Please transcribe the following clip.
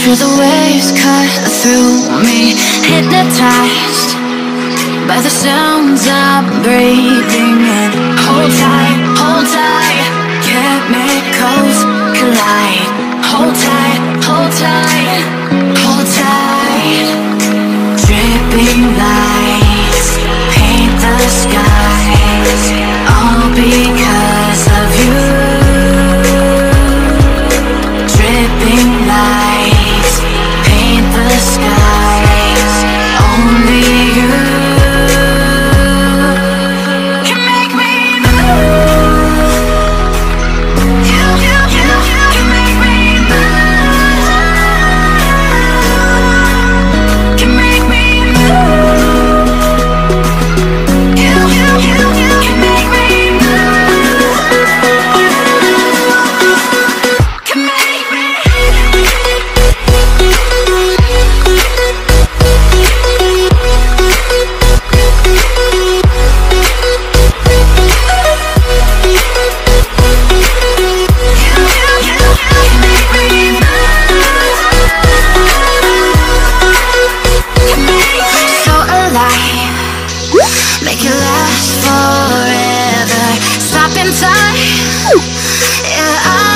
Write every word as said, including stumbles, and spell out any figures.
Feel the waves cut through me, hypnotized by the sounds I'm breathing in. Hold tight, hold tight, chemicals collide. Hold tight, hold tight, hold tight. Dripping lights paint the skies, all because of you. Dripping lights paint the skies, only you can make me move. You, you, you, you can make me move. Can make me move. You, you, you, you can make me move. Can make me. So alive, make it last forever. Stop in time, yeah, I